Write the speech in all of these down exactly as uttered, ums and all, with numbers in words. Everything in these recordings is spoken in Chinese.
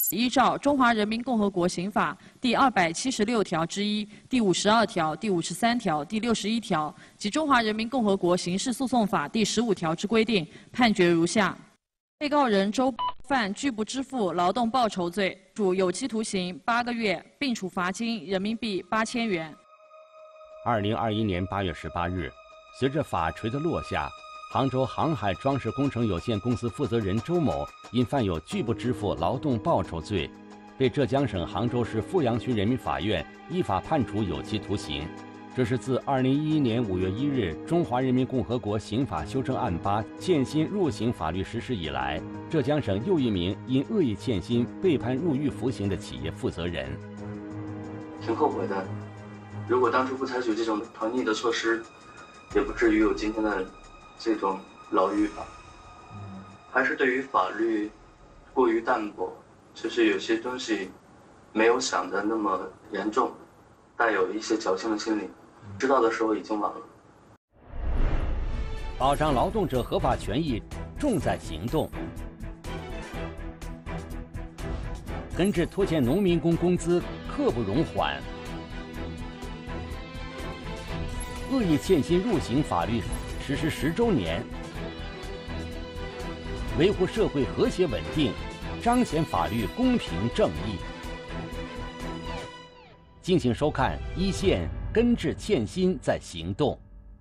依照《中华人民共和国刑法》第二百七十六条之一、第五十二条、第五十三条、第六十一条及《中华人民共和国刑事诉讼法》第十五条之规定，判决如下：被告人周犯拒不支付劳动报酬罪，处有期徒刑八个月，并处罚金人民币八千元。 二零二一年八月十八日，随着法锤的落下，杭州航海装饰工程有限公司负责人周某因犯有拒不支付劳动报酬罪，被浙江省杭州市富阳区人民法院依法判处有期徒刑。这是自二零一一年五月一日《中华人民共和国刑法修正案八》欠薪入刑法律实施以来，浙江省又一名因恶意欠薪被判入狱服刑的企业负责人。 挺后悔的，如果当初不采取这种团逆的措施，也不至于有今天的这种牢狱吧。还是对于法律过于淡薄，就是有些东西没有想的那么严重，带有一些侥幸的心理，知道的时候已经晚了。 保障劳动者合法权益重在行动。根治拖欠农民工工资刻不容缓。恶意欠薪入刑法律实施十周年，维护社会和谐稳定，彰显法律公平正义。敬请收看《一线根治欠薪在行动》。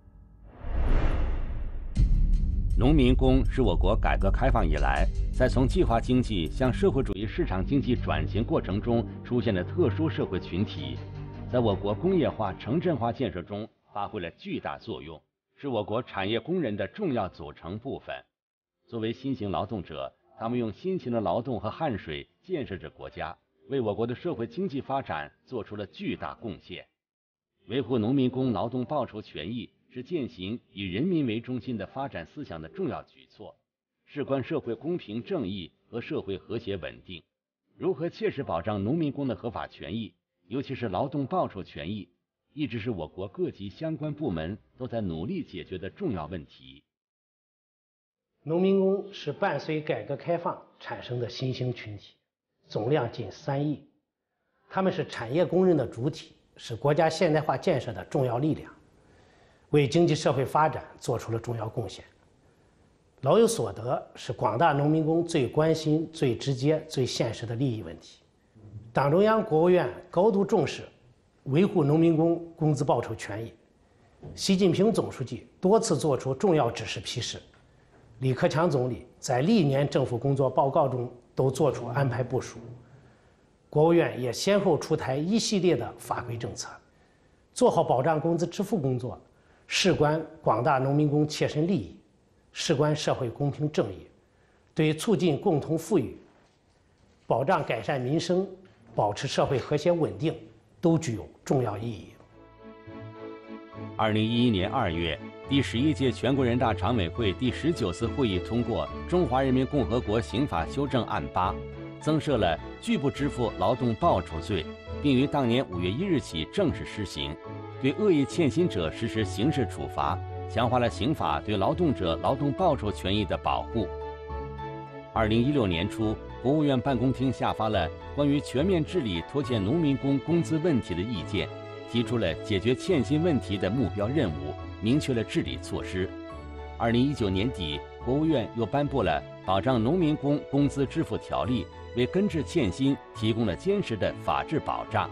农民工是我国改革开放以来，在从计划经济向社会主义市场经济转型过程中出现的特殊社会群体，在我国工业化、城镇化建设中发挥了巨大作用，是我国产业工人的重要组成部分。作为新型劳动者，他们用辛勤的劳动和汗水建设着国家，为我国的社会经济发展做出了巨大贡献。维护农民工劳动报酬权益是践行以人民为中心的发展思想的重要举措，事关社会公平正义和社会和谐稳定。如何切实保障农民工的合法权益，尤其是劳动报酬权益，一直是我国各级相关部门都在努力解决的重要问题。 农民工是伴随改革开放产生的新兴群体，总量近三亿。他们是产业工人的主体，是国家现代化建设的重要力量，为经济社会发展做出了重要贡献。劳有所得是广大农民工最关心、最直接、最现实的利益问题。党中央、国务院高度重视维护农民工工资报酬权益。习近平总书记多次作出重要指示批示，李克强总理在历年政府工作报告中都作出安排部署。国务院也先后出台一系列的法规政策，做好保障工资支付工作，事关广大农民工切身利益，事关社会公平正义，对促进共同富裕、保障改善民生、保持社会和谐稳定都具有重要意义。 二零一一年二月，第十一届全国人大常委会第十九次会议通过《中华人民共和国刑法修正案八》，增设了拒不支付劳动报酬罪，并于当年五月一日起正式施行，对恶意欠薪者实施刑事处罚，强化了刑法对劳动者劳动报酬权益的保护。二零一六年初，国务院办公厅下发了关于全面治理拖欠农民工工资问题的意见，提出了解决欠薪问题的目标任务，明确了治理措施。二零一九年底，国务院又颁布了《保障农民工工资支付条例》，为根治欠薪提供了坚实的法治保障。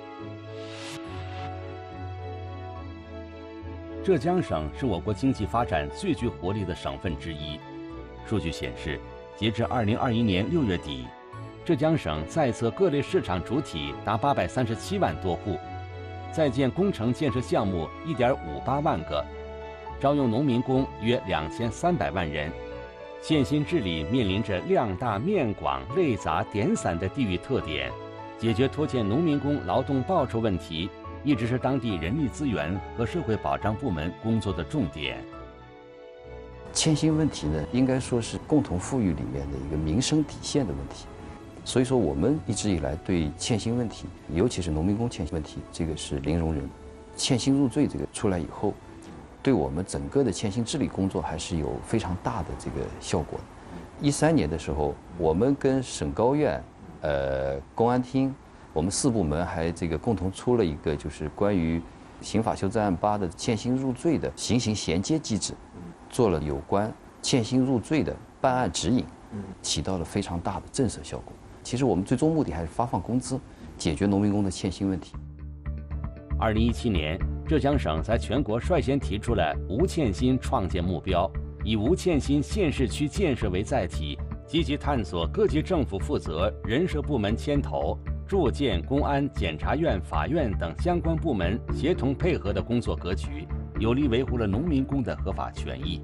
浙江省是我国经济发展最具活力的省份之一。数据显示，截至二零二一年六月底，浙江省在册各类市场主体达八百三十七万多户，在建工程建设项目一点五八万个，招用农民工约两千三百万人。欠薪治理面临着量大面广、类杂点散的地域特点，解决拖欠农民工劳动报酬问题一直是当地人力资源和社会保障部门工作的重点。 欠薪问题呢，应该说是共同富裕里面的一个民生底线的问题。所以说，我们一直以来对欠薪问题，尤其是农民工欠薪问题，这个是零容忍。欠薪入罪这个出来以后，对我们整个的欠薪治理工作还是有非常大的这个效果的。一三年的时候，我们跟省高院、 呃公安厅，我们四部门还这个共同出了一个就是关于刑法修正案八的欠薪入罪的行刑衔接机制，做了有关欠薪入罪的办案指引，起到了非常大的震慑效果。其实我们最终目的还是发放工资，解决农民工的欠薪问题。 二零一七年，浙江省在全国率先提出了无欠薪创建目标，以无欠薪县市区建设为载体，积极探索各级政府负责人社部门牵头，住建、公安、检察院、法院等相关部门协同配合的工作格局，有力维护了农民工的合法权益。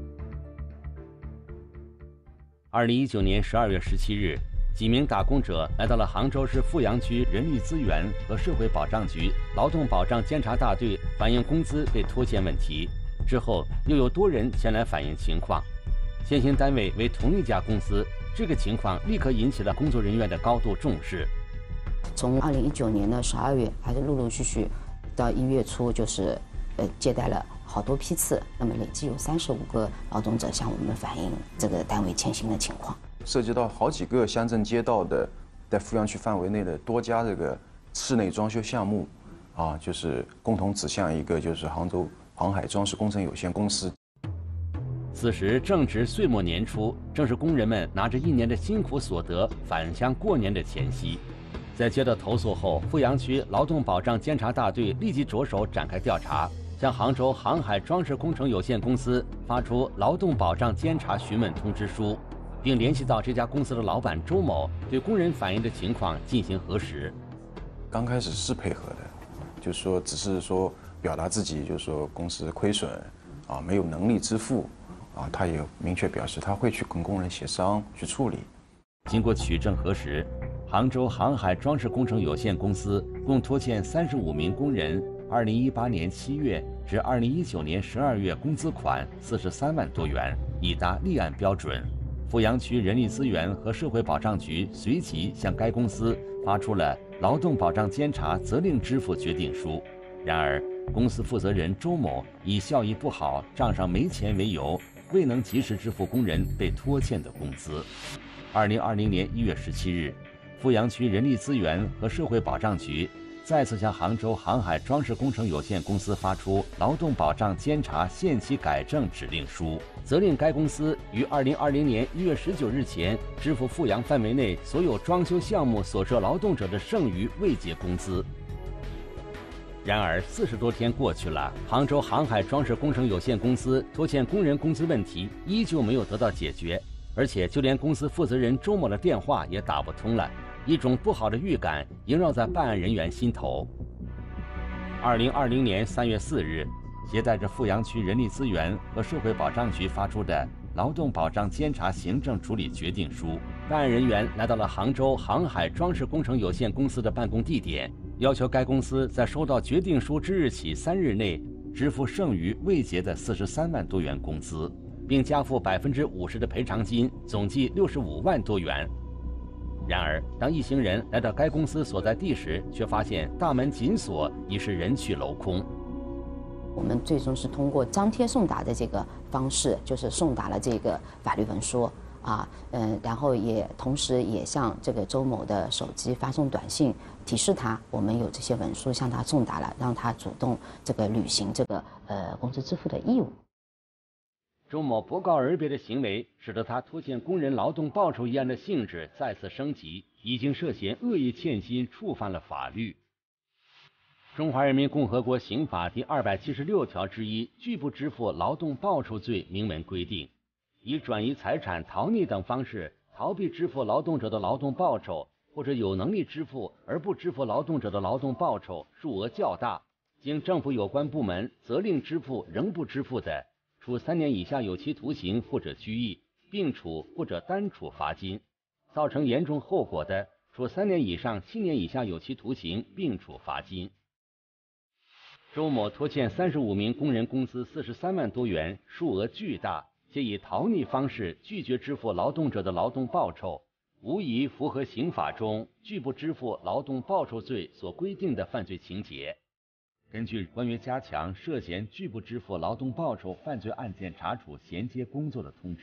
二零一九年十二月十七日，几名打工者来到了杭州市富阳区人力资源和社会保障局劳动保障监察大队，反映工资被拖欠问题。之后又有多人前来反映情况，欠薪单位为同一家公司，这个情况立刻引起了工作人员的高度重视。 从二零一九年的十二月，还是陆陆续续到一月初，就是呃接待了好多批次，那么累计有三十五个劳动者向我们反映这个单位欠薪的情况。 涉及到好几个乡镇街道的，在富阳区范围内的多家这个室内装修项目，啊，就是共同指向一个就是杭州航海装饰工程有限公司。 此时正值岁末年初，正是工人们拿着一年的辛苦所得返乡过年的前夕。在接到投诉后，富阳区劳动保障监察大队立即着手展开调查，向杭州航海装饰工程有限公司发出劳动保障监察询问通知书，并联系到这家公司的老板周某，对工人反映的情况进行核实。 刚开始是配合的，就是说只是说表达自己，就是说公司亏损，啊，没有能力支付，啊，他也明确表示他会去跟工人协商去处理。 经过取证核实，杭州航海装饰工程有限公司共拖欠三十五名工人二零一八年七月至二零一九年十二月工资款四十三万多元，已达立案标准。富阳区人力资源和社会保障局随即向该公司发出了劳动保障监察责令支付决定书。然而，公司负责人周某以效益不好、账上没钱为由，未能及时支付工人被拖欠的工资。二零二零年一月十七日，富阳区人力资源和社会保障局再次向杭州航海装饰工程有限公司发出劳动保障监察限期改正指令书，责令该公司于二零二零年一月十九日前支付富阳范围内所有装修项目所涉劳动者的剩余未结工资。然而，四十多天过去了，杭州航海装饰工程有限公司拖欠工人工资问题依旧没有得到解决，而且就连公司负责人周某的电话也打不通了。一种不好的预感萦绕在办案人员心头。二零二零年三月四日，携带着富阳区人力资源和社会保障局发出的劳动保障监察行政处理决定书，办案人员来到了杭州航海装饰工程有限公司的办公地点，要求该公司在收到决定书之日起三日内支付剩余未结的四十三万多元工资，并加付百分之五十的赔偿金，总计六十五万多元。然而，当一行人来到该公司所在地时，却发现大门紧锁，已是人去楼空。 我们最终是通过张贴送达的这个方式，就是送达了这个法律文书啊，嗯，然后也同时也向这个周某的手机发送短信，提示他我们有这些文书向他送达了，让他主动这个履行这个呃工资支付的义务。 周某不告而别的行为，使得他拖欠工人劳动报酬一案的性质再次升级，已经涉嫌恶意欠薪，触犯了法律。中华人民共和国刑法第二百七十六条之一拒不支付劳动报酬罪明文规定，以转移财产、逃匿等方式逃避支付劳动者的劳动报酬，或者有能力支付而不支付劳动者的劳动报酬，数额较大，经政府有关部门责令支付仍不支付的，处三年以下有期徒刑或者拘役，并处或者单处罚金；造成严重后果的，处三年以上七年以下有期徒刑，并处罚金。周某拖欠三十五名工人工资四十三万多元，数额巨大，且以逃匿方式拒绝支付劳动者的劳动报酬，无疑符合刑法中拒不支付劳动报酬罪所规定的犯罪情节。根据关于加强涉嫌拒不支付劳动报酬犯罪案件查处衔接工作的通知，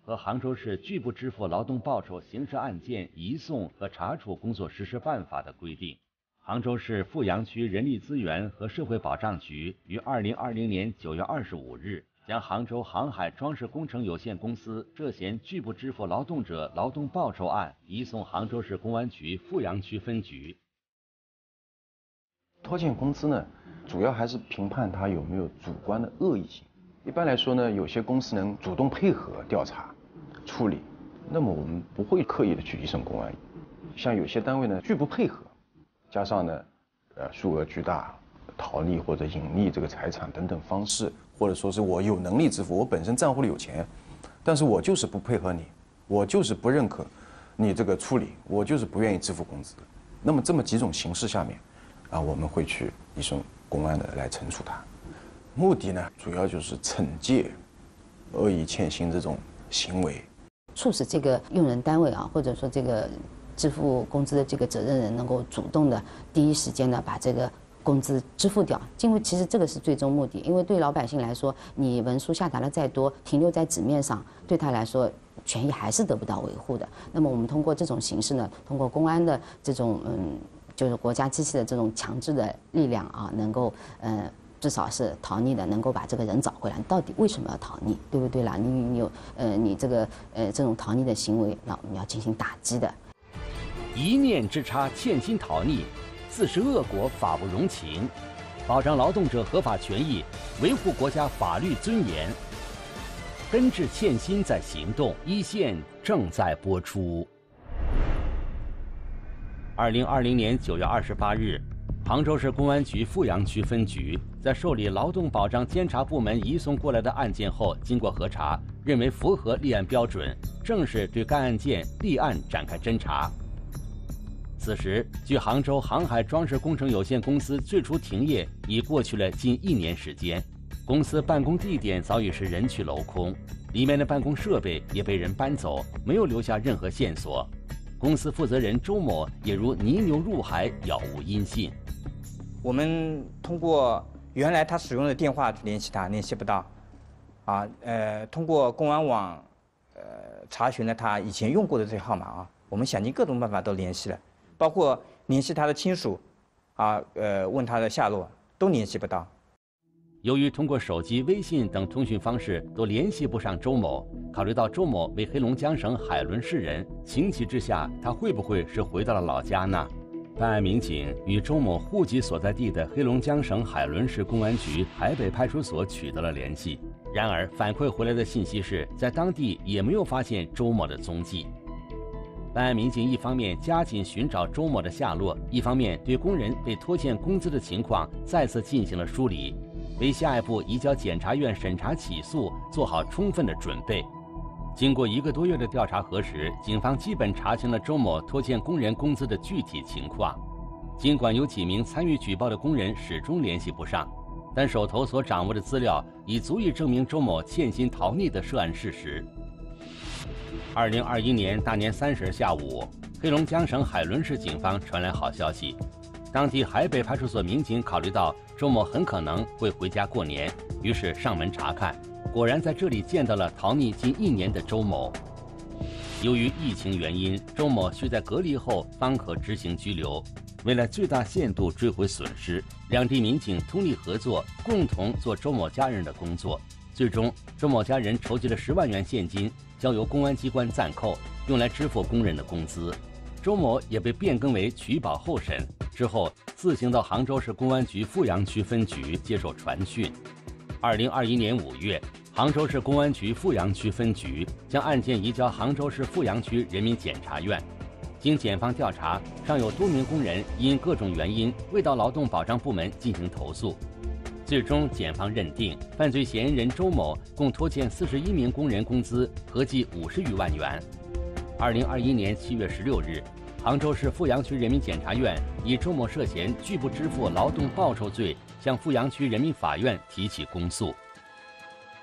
和杭州市拒不支付劳动报酬刑事案件移送和查处工作实施办法的规定。杭州市富阳区人力资源和社会保障局于二零二零年九月二十五日将杭州航海装饰工程有限公司涉嫌拒不支付劳动者劳动报酬案移送杭州市公安局富阳区分局。 拖欠工资呢，主要还是评判他有没有主观的恶意性。一般来说呢，有些公司能主动配合调查、处理，那么我们不会刻意的去移送公安。像有些单位呢拒不配合，加上呢，呃，数额巨大、逃匿或者隐匿这个财产等等方式，或者说是我有能力支付，我本身账户里有钱，但是我就是不配合你，我就是不认可你这个处理，我就是不愿意支付工资。那么这么几种形式下面，啊，我们会去移送公安的来惩处他。目的呢，主要就是惩戒恶意欠薪这种行为， 促使这个用人单位啊，或者说这个支付工资的这个责任人能够主动的第一时间呢把这个工资支付掉。因为其实这个是最终目的，因为对老百姓来说，你文书下达了再多，停留在纸面上，对他来说权益还是得不到维护的。那么我们通过这种形式呢，通过公安的这种嗯，就是国家机器的这种强制的力量啊，能够呃。至少是逃匿的，能够把这个人找回来。到底为什么要逃匿，对不对啦？你你有呃，你这个呃这种逃匿的行为，那我们要进行打击的。 一念之差，欠薪逃匿，自食恶果，法不容情。保障劳动者合法权益，维护国家法律尊严。根治欠薪在行动，一线正在播出。二零二零年九月二十八日。杭州市公安局富阳区分局在受理劳动保障监察部门移送过来的案件后，经过核查，认为符合立案标准，正式对该案件立案展开侦查。此时，距杭州航海装饰工程有限公司最初停业已过去了近一年时间，公司办公地点早已是人去楼空，里面的办公设备也被人搬走，没有留下任何线索。公司负责人周某也如泥牛入海，杳无音信。 我们通过原来他使用的电话联系他，联系不到，啊，呃，通过公安网，呃，查询了他以前用过的这些号码啊，我们想尽各种办法都联系了，包括联系他的亲属，啊，呃，问他的下落，都联系不到。 由于通过手机、微信等通讯方式都联系不上周某，考虑到周某为黑龙江省海伦市人，情急之下，他会不会是回到了老家呢？办案民警与周某户籍所在地的黑龙江省海伦市公安局海北派出所取得了联系，然而反馈回来的信息是在当地也没有发现周某的踪迹。办案民警一方面加紧寻找周某的下落，一方面对工人被拖欠工资的情况再次进行了梳理，为下一步移交检察院审查起诉做好充分的准备。经过一个多月的调查核实，警方基本查清了周某拖欠工人工资的具体情况。尽管有几名参与举报的工人始终联系不上，但手头所掌握的资料已足以证明周某欠薪逃匿的涉案事实。二零二一年大年三十下午，黑龙江省海伦市警方传来好消息，当地海北派出所民警考虑到周某很可能会回家过年，于是上门查看。果然在这里见到了逃匿近一年的周某。由于疫情原因，周某需在隔离后方可执行拘留。为了最大限度追回损失，两地民警通力合作，共同做周某家人的工作。最终，周某家人筹集了十万元现金，交由公安机关暂扣，用来支付工人的工资。周某也被变更为取保候审，之后自行到杭州市公安局富阳区分局接受传讯。二零二一年五月，杭州市公安局富阳区分局将案件移交杭州市富阳区人民检察院。经检方调查，尚有多名工人因各种原因未到劳动保障部门进行投诉。最终，检方认定犯罪嫌疑人周某共拖欠四十一名工人工资，合计五十余万元。二零二一年七月十六日，杭州市富阳区人民检察院以周某涉嫌拒不支付劳动报酬罪，向富阳区人民法院提起公诉。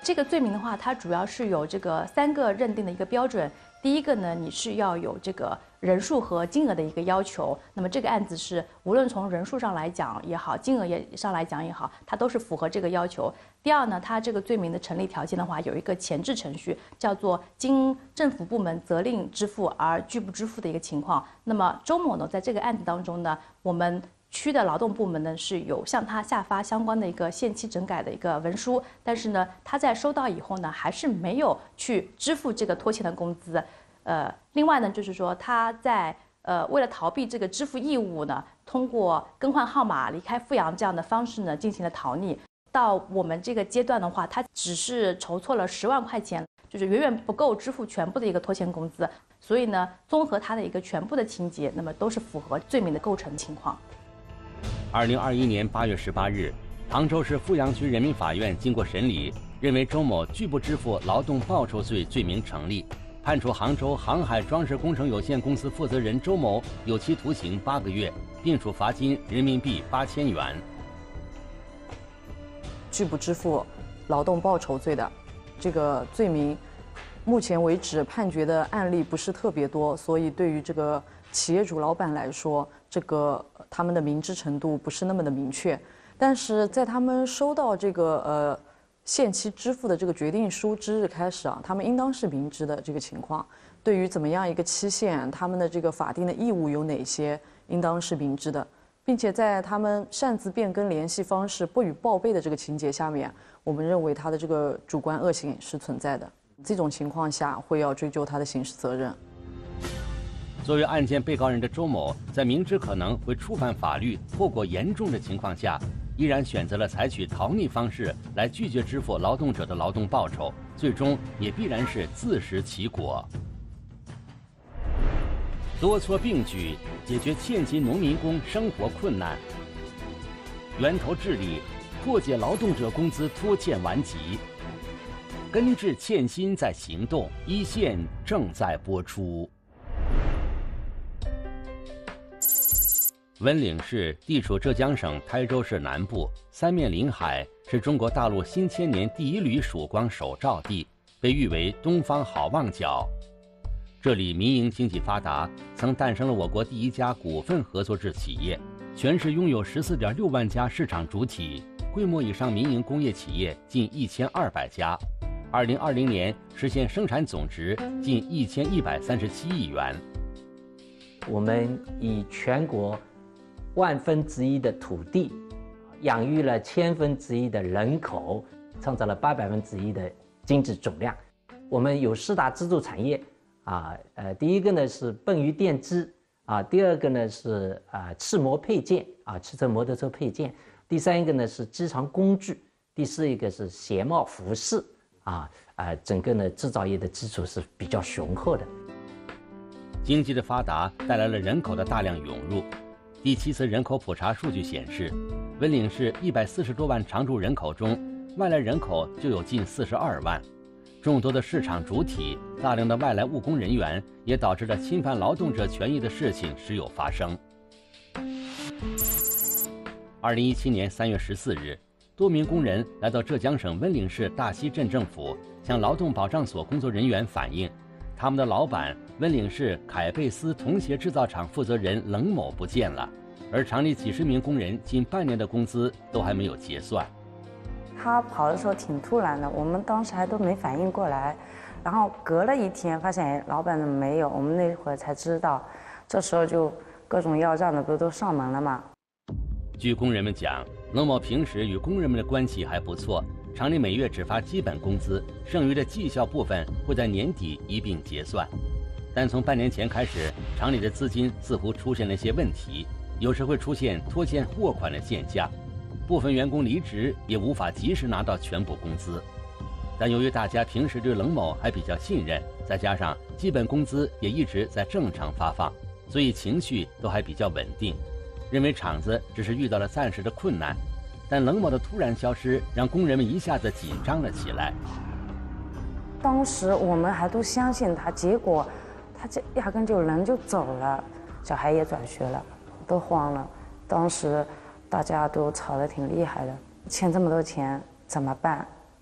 这个罪名的话，它主要是有这个三个认定的一个标准。第一个呢，你是要有这个人数和金额的一个要求。那么这个案子是无论从人数上来讲也好，金额也上来讲也好，它都是符合这个要求。第二呢，它这个罪名的成立条件的话，有一个前置程序，叫做经政府部门责令支付而拒不支付的一个情况。那么周某呢，在这个案子当中呢，我们区的劳动部门呢是有向他下发相关的一个限期整改的一个文书，但是呢，他在收到以后呢，还是没有去支付这个拖欠的工资。呃，另外呢，就是说他在呃为了逃避这个支付义务呢，通过更换号码、离开阜阳这样的方式呢，进行了逃匿。到我们这个阶段的话，他只是筹措了十万块钱，就是远远不够支付全部的一个拖欠工资。所以呢，综合他的一个全部的情节，那么都是符合罪名的构成情况。 二零二一年八月十八日，杭州市阜阳区人民法院经过审理，认为周某拒不支付劳动报酬罪罪名成立，判处杭州航海装饰工程有限公司负责人周某有期徒刑八个月，并处罚金人民币八千元。 拒不支付劳动报酬罪的这个罪名，目前为止判决的案例不是特别多，所以对于这个企业主老板来说，这个他们的明知程度不是那么的明确。但是在他们收到这个呃限期支付的这个决定书之日开始啊，他们应当是明知的这个情况。对于怎么样一个期限，他们的这个法定的义务有哪些，应当是明知的，并且在他们擅自变更联系方式、不予报备的这个情节下面，我们认为他的这个主观恶性是存在的。这种情况下，会要追究他的刑事责任。 作为案件被告人的周某，在明知可能会触犯法律、后果严重的情况下，依然选择了采取逃匿方式来拒绝支付劳动者的劳动报酬，最终也必然是自食其果。多措并举，解决欠薪农民工生活困难，源头治理，破解劳动者工资拖欠顽疾，根治欠薪在行动，一线正在播出。温岭市地处浙江省台州市南部，三面临海，是中国大陆新千年第一缕曙光首照地，被誉为东方好望角。这里民营经济发达，曾诞生了我国第一家股份合作制企业，全市拥有十四点六万家市场主体，规模以上民营工业企业近一千二百家。二零二零年实现生产总值近一千一百三十七亿元。 我们以全国万分之一的土地，养育了千分之一的人口，创造了八百分之一的经济总量。我们有四大支柱产业啊，呃，第一个呢是泵鱼电机啊，第二个呢是啊汽摩配件啊，汽车摩托车配件，第三一个呢是机床工具，第四一个是鞋帽服饰啊，啊，整个呢制造业的基础是比较雄厚的。 经济的发达带来了人口的大量涌入。第七次人口普查数据显示，温岭市一百四十多万常住人口中，外来人口就有近四十二万。众多的市场主体、大量的外来务工人员，也导致了侵犯劳动者权益的事情时有发生。二零一七年三月十四日，多名工人来到浙江省温岭市大溪镇政府，向劳动保障所工作人员反映，他们的老板温岭市凯贝斯童鞋制造厂负责人冷某不见了，而厂里几十名工人近半年的工资都还没有结算。 他跑的时候挺突然的，我们当时还都没反应过来，然后隔了一天发现哎，老板怎么没有？我们那会儿才知道，这时候就各种要账的不都上门了吗？ 据工人们讲，冷某平时与工人们的关系还不错，厂里每月只发基本工资，剩余的绩效部分会在年底一并结算。但从半年前开始，厂里的资金似乎出现了一些问题，有时会出现拖欠货款的现象，部分员工离职也无法及时拿到全部工资。但由于大家平时对冷某还比较信任，再加上基本工资也一直在正常发放，所以情绪都还比较稳定，认为厂子只是遇到了暂时的困难。但冷某的突然消失，让工人们一下子紧张了起来。 当时我们还都相信他，结果他这压根就人就走了，小孩也转学了，都慌了。当时大家都吵得挺厉害的，欠这么多钱怎么办？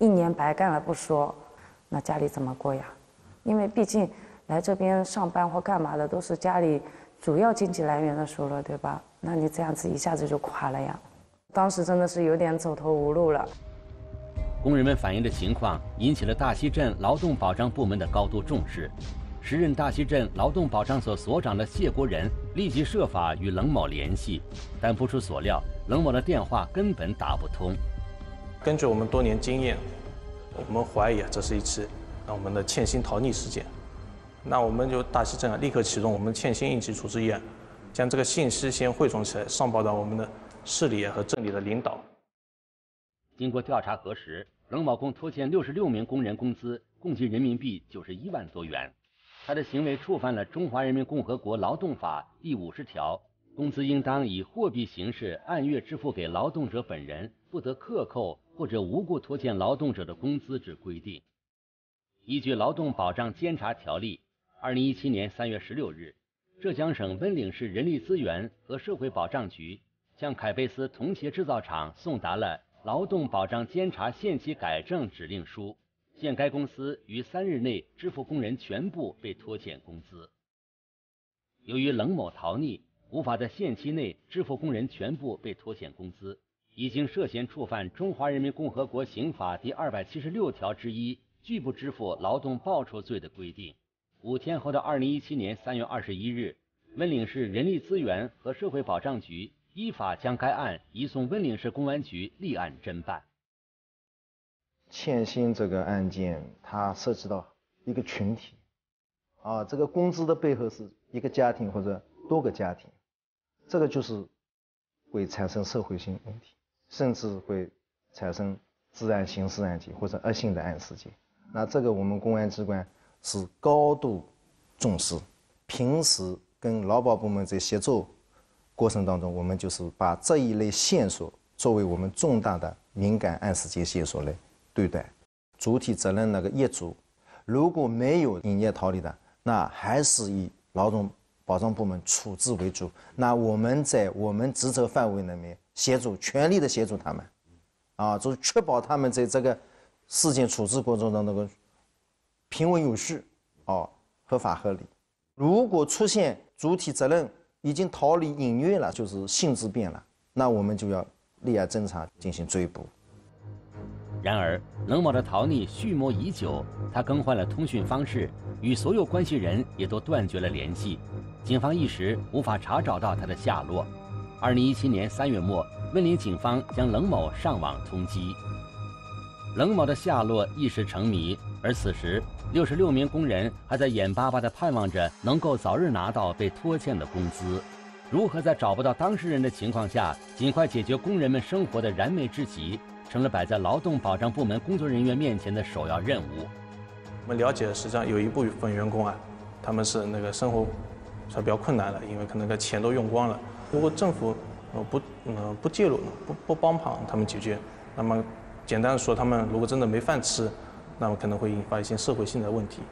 一年白干了不说，那家里怎么过呀？因为毕竟来这边上班或干嘛的都是家里主要经济来源的收入，对吧？那你这样子一下子就垮了呀。当时真的是有点走投无路了。 工人们反映的情况引起了大溪镇劳动保障部门的高度重视。时任大溪镇劳动保障所所长的谢国仁立即设法与冷某联系，但不出所料，冷某的电话根本打不通。 根据我们多年经验，我们怀疑啊，这是一起我们的欠薪逃匿事件。那我们就大溪镇啊，立刻启动我们欠薪应急处置议案，将这个信息先汇总起来，上报到我们的市里和镇里的领导。 经过调查核实，冷某共拖欠六十六名工人工资，共计人民币九十一万多元。他的行为触犯了《中华人民共和国劳动法》第五十条，工资应当以货币形式按月支付给劳动者本人，不得克扣或者无故拖欠劳动者的工资之规定。依据《劳动保障监察条例》，二零一七年三月十六日，浙江省温岭市人力资源和社会保障局向凯贝斯铜鞋制造厂送达了劳动保障监察限期改正指令书，限该公司于三日内支付工人全部被拖欠工资。由于冷某逃匿，无法在限期内支付工人全部被拖欠工资，已经涉嫌触犯《中华人民共和国刑法》第二百七十六条之一拒不支付劳动报酬罪的规定。五天后的二零一七年三月二十一日，温岭市人力资源和社会保障局依法将该案移送温岭市公安局立案侦办。 欠薪这个案件，它涉及到一个群体，啊，这个工资的背后是一个家庭或者多个家庭，这个就是会产生社会性问题，甚至会产生治安刑事案件或者恶性的案事件。那这个我们公安机关是高度重视，平时跟劳保部门在协作过程当中，我们就是把这一类线索作为我们重大的敏感案事件线索来对待。主体责任那个业主如果没有营业逃离的，那还是以劳动保障部门处置为主。那我们在我们职责范围里面协助，全力的协助他们，啊，就是确保他们在这个事件处置过程中那个平稳有序，啊，合法合理。如果出现主体责任已经逃离隐约了，就是性质变了，那我们就要立案侦查进行追捕。 然而，冷某的逃匿蓄谋已久，他更换了通讯方式，与所有关系人也都断绝了联系。警方一时无法查找到他的下落。二零一七年三月末，温岭警方将冷某上网通缉。冷某的下落一时成谜，而此时六十六名工人还在眼巴巴地盼望着能够早日拿到被拖欠的工资。如何在找不到当事人的情况下，尽快解决工人们生活的燃眉之急，成了摆在劳动保障部门工作人员面前的首要任务。 我们了解，实际上有一部分员工啊，他们是那个生活是比较困难了，因为可能个钱都用光了。如果政府呃不呃不介入，不不帮忙他们解决，那么简单的说，他们如果真的没饭吃，那么可能会引发一些社会性的问题。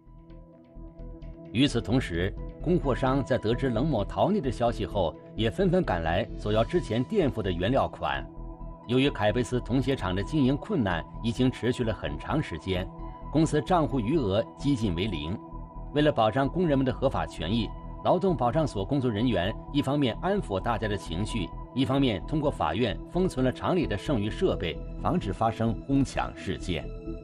与此同时，供货商在得知冷某逃匿的消息后，也纷纷赶来索要之前垫付的原料款。由于凯贝斯铜鞋厂的经营困难已经持续了很长时间，公司账户余额几近为零。为了保障工人们的合法权益，劳动保障所工作人员一方面安抚大家的情绪，一方面通过法院封存了厂里的剩余设备，防止发生哄抢事件。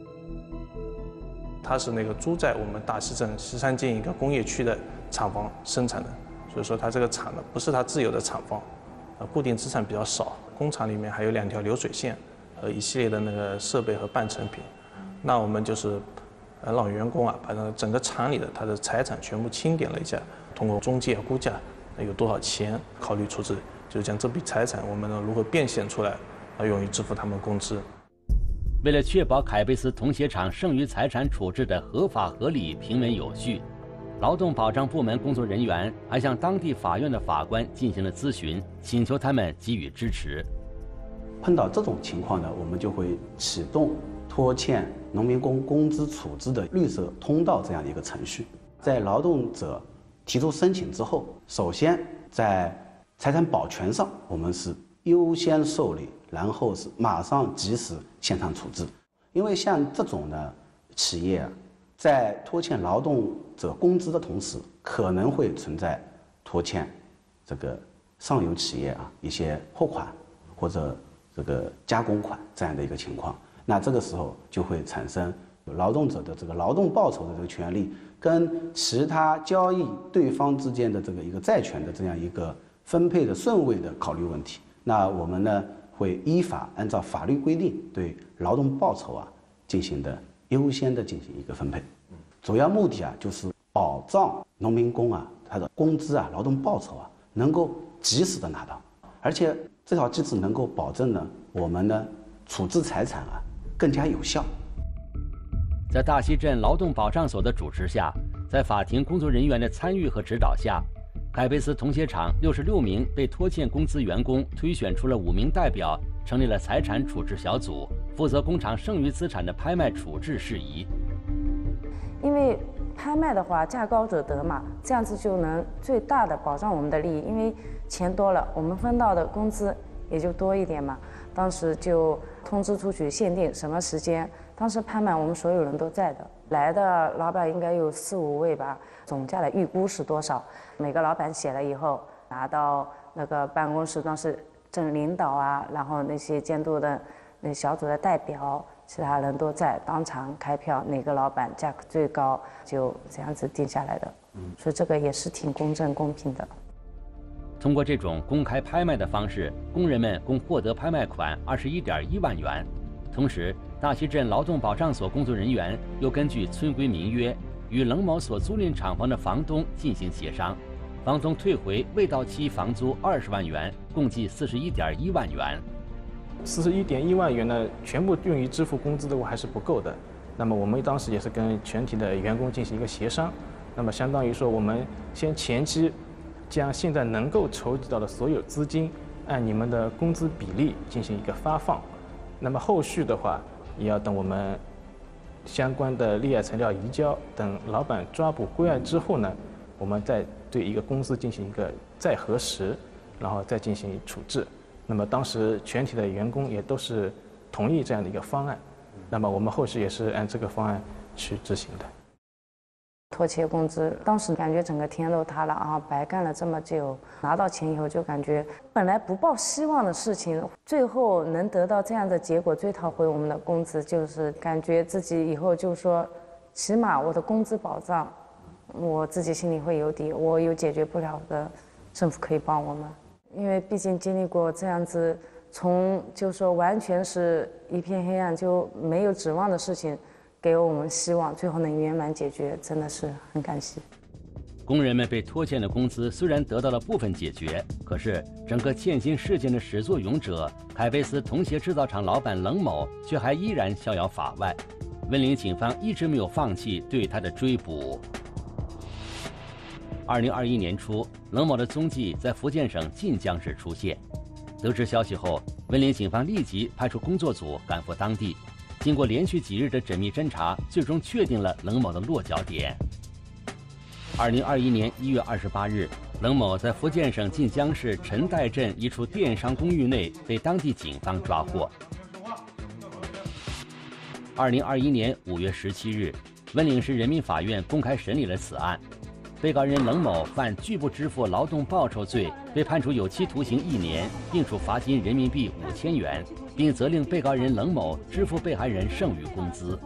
它是那个租在我们大溪镇十三街一个工业区的厂房生产的，所以说它这个厂呢不是它自有的厂房，呃，固定资产比较少。工厂里面还有两条流水线和一系列的那个设备和半成品。那我们就是呃让员工啊把那个整个厂里的他的财产全部清点了一下，通过中介估价有多少钱，考虑处置，就是将这笔财产我们呢如何变现出来，来用于支付他们工资。 为了确保凯贝斯铜鞋厂剩余财产处置的合法合理、平稳有序，劳动保障部门工作人员还向当地法院的法官进行了咨询，请求他们给予支持。 碰到这种情况呢，我们就会启动拖欠农民工工资处置的绿色通道这样的一个程序。在劳动者提出申请之后，首先在财产保全上，我们是优先受理，然后是马上及时现场处置。 因为像这种呢企业啊，在拖欠劳动者工资的同时，可能会存在拖欠这个上游企业啊一些货款或者这个加工款这样的一个情况。那这个时候就会产生劳动者的这个劳动报酬的这个权利跟其他交易对方之间的这个一个债权的这样一个分配的顺位的考虑问题。那我们呢会依法按照法律规定对劳动报酬啊进行的优先的进行一个分配，主要目的啊就是保障农民工啊他的工资啊劳动报酬啊能够及时的拿到，而且这套机制能够保证呢我们呢处置财产啊更加有效。 在大溪镇劳动保障所的主持下，在法庭工作人员的参与和指导下，海贝斯铜鞋厂六十六名被拖欠工资员工推选出了五名代表，成立了财产处置小组，负责工厂剩余资产的拍卖处置事宜。 因为拍卖的话，价高者得嘛，这样子就能最大的保障我们的利益。因为钱多了，我们分到的工资也就多一点嘛。当时就通知出去，限定什么时间。当时拍卖我们所有人都在的，来的老板应该有四五位吧。总价的预估是多少？每个老板写了以后，拿到那个办公室，当时镇领导啊，然后那些监督的那小组的代表，其他人都在，当场开票，哪个老板价格最高，就这样子定下来的。嗯，所以这个也是挺公正公平的。 通过这种公开拍卖的方式，工人们共获得拍卖款二十一点一万元。同时，大溪镇劳动保障所工作人员又根据村规民约，与冷某所租赁厂房的房东进行协商，房东退回未到期房租二十万元，共计四十一点一万元。 四十一点一万元呢，全部用于支付工资的话还是不够的。那么我们当时也是跟全体的员工进行一个协商，那么相当于说我们先前期将现在能够筹集到的所有资金，按你们的工资比例进行一个发放。那么后续的话，也要等我们相关的立案材料移交，等老板抓捕归案之后呢，我们再对一个公司进行一个再核实，然后再进行处置。那么当时全体的员工也都是同意这样的一个方案，那么我们后续也是按这个方案去执行的。 拖欠工资，当时感觉整个天都塌了啊！白干了这么久，拿到钱以后就感觉本来不抱希望的事情，最后能得到这样的结果，追讨回我们的工资，就是感觉自己以后就说，起码我的工资保障，我自己心里会有底。我有解决不了的，政府可以帮我们，因为毕竟经历过这样子，从就说完全是一片黑暗就没有指望的事情。给我们希望，最后能圆满解决，真的是很感谢。 工人们被拖欠的工资虽然得到了部分解决，可是整个欠薪事件的始作俑者海贝斯铜鞋制造厂老板冷某却还依然逍遥法外。温岭警方一直没有放弃对他的追捕。二零二一年初，冷某的踪迹在福建省晋江市出现。得知消息后，温岭警方立即派出工作组赶赴当地。经过连续几日的缜密侦查，最终确定了冷某的落脚点。二零二一年一月二十八日，冷某在福建省晋江市陈岱镇一处电商公寓内被当地警方抓获。二零二一年五月十七日，温岭市人民法院公开审理了此案。被告人冷某犯拒不支付劳动报酬罪，被判处有期徒刑一年，并处罚金人民币五千元，并责令被告人冷某支付被害人剩余工资。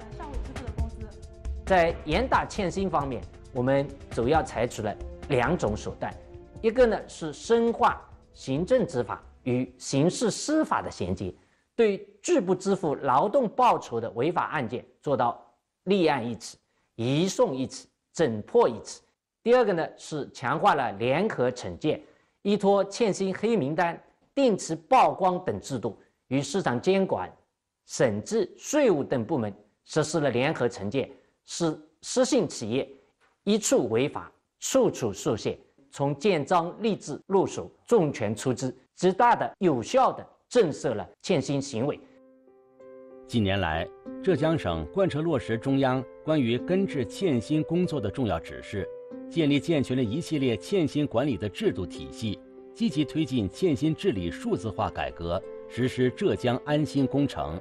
在严打欠薪方面，我们主要采取了两种手段，一个呢是深化行政执法与刑事司法的衔接，对拒不支付劳动报酬的违法案件做到立案一起、移送一起、侦破一起。第二个呢是强化了联合惩戒，依托欠薪黑名单、定期曝光等制度，与市场监管、审计、税务等部门实施了联合惩戒，使失信企业一处违法，处处速现，从建章立制入手，重拳出击，极大的有效的震慑了欠薪行为。 近年来，浙江省贯彻落实中央关于根治欠薪工作的重要指示，建立健全了一系列欠薪管理的制度体系，积极推进欠薪治理数字化改革，实施浙江安心工程。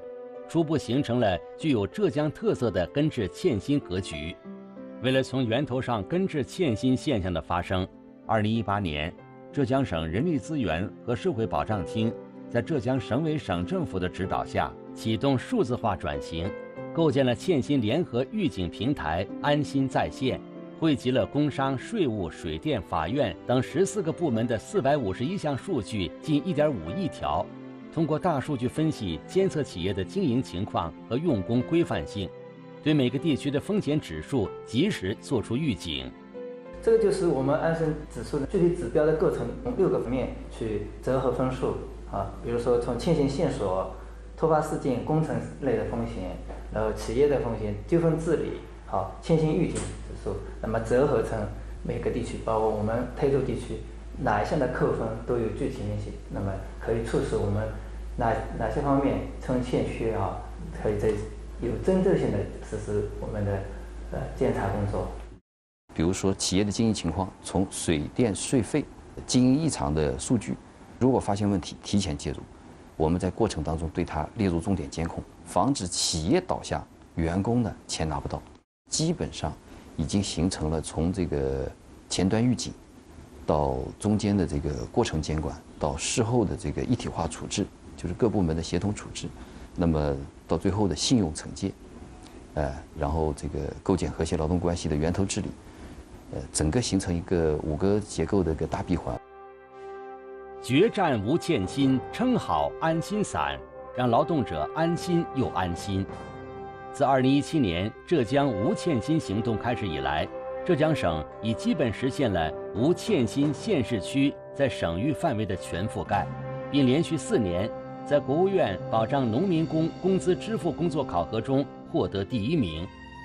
初步形成了具有浙江特色的根治欠薪格局。为了从源头上根治欠薪现象的发生，二零一八年，浙江省人力资源和社会保障厅在浙江省委省政府的指导下，启动数字化转型，构建了欠薪联合预警平台“安心在线”，汇集了工商、税务、水电、法院等十四个部门的四百五十一项数据，近一点五亿条。通过大数据分析，监测企业的经营情况和用工规范性，对每个地区的风险指数及时做出预警。 这个就是我们安心指数的具体指标的构成，从六个方面去折合分数啊，比如说从欠薪线索、突发事件、工程类的风险，然后企业的风险、纠纷治理，好，欠薪预警指数，那么折合成每个地区，包括我们台州地区哪一项的扣分都有具体明细，那么可以促使我们哪哪些方面称欠缺啊，可以在有针对性的实施我们的呃监察工作。 比如说企业的经营情况，从水电税费、经营异常的数据，如果发现问题，提前介入，我们在过程当中对它列入重点监控，防止企业倒下，员工呢钱拿不到。基本上已经形成了从这个前端预警，到中间的这个过程监管，到事后的这个一体化处置，就是各部门的协同处置，那么到最后的信用惩戒，呃，然后这个构建和谐劳动关系的源头治理。呃，整个形成一个五个结构的一个大闭环。 决战无欠薪，撑好安心伞，让劳动者安心又安心。自二零一七年浙江无欠薪行动开始以来，浙江省已基本实现了无欠薪县市区在省域范围的全覆盖，并连续四年在国务院保障农民工工资支付工作考核中获得第一名。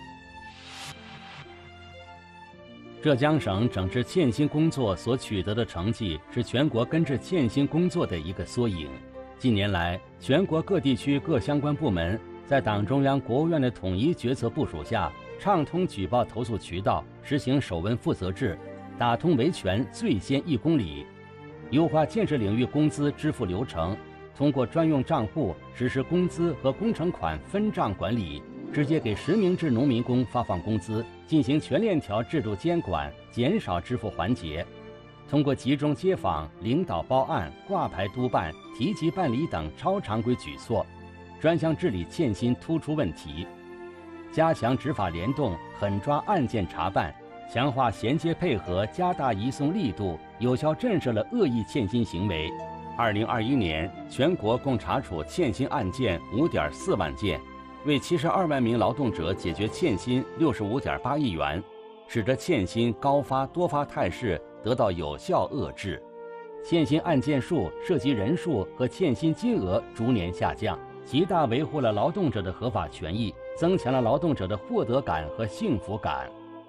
浙江省整治欠薪工作所取得的成绩，是全国根治欠薪工作的一个缩影。近年来，全国各地区各相关部门在党中央、国务院的统一决策部署下，畅通举报投诉渠道，实行首问负责制，打通维权最先一公里，优化建设领域工资支付流程，通过专用账户实施工资和工程款分账管理，直接给实名制农民工发放工资，进行全链条制度监管，减少支付环节。通过集中接访、领导报案、挂牌督办、提级办理等超常规举措，专项治理欠薪突出问题，加强执法联动，狠抓案件查办，强化衔接配合，加大移送力度，有效震慑了恶意欠薪行为。二零二一年，全国共查处欠薪案件五点四万件，为七十二万名劳动者解决欠薪六十五点八亿元，使得欠薪高发多发态势得到有效遏制。欠薪案件数、涉及人数和欠薪金额逐年下降，极大维护了劳动者的合法权益，增强了劳动者的获得感和幸福感。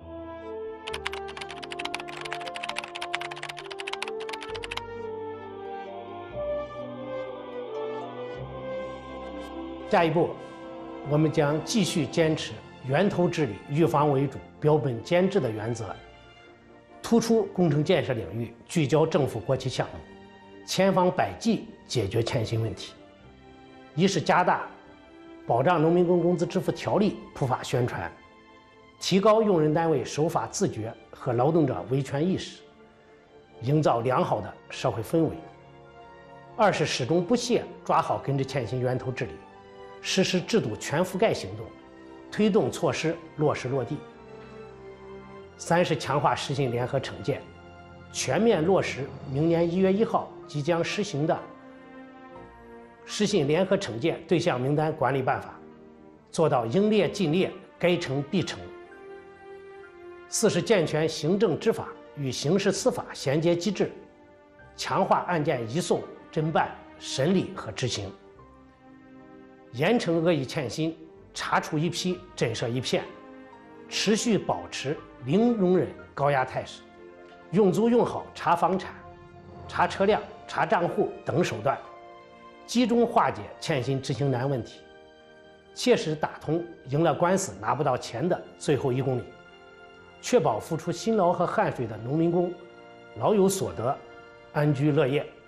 下一步，我们将继续坚持源头治理、预防为主、标本兼治的原则，突出工程建设领域，聚焦政府国企项目，千方百计解决欠薪问题。一是加大保障农民工工资支付条例普法宣传，提高用人单位守法自觉和劳动者维权意识，营造良好的社会氛围。二是始终不懈抓好根治欠薪源头治理，实施制度全覆盖行动，推动措施落实落地。三是强化失信联合惩戒，全面落实明年一月一号即将实行的失信联合惩戒对象名单管理办法，做到应列尽列，该惩必惩。四是健全行政执法与刑事司法衔接机制，强化案件移送、侦办、审理和执行，严惩恶意欠薪，查处一批，震慑一片，持续保持零容忍高压态势，用足用好查房产、查车辆、查账户等手段，集中化解欠薪执行难问题，切实打通赢了官司拿不到钱的最后一公里，确保付出辛劳和汗水的农民工老有所得，安居乐业。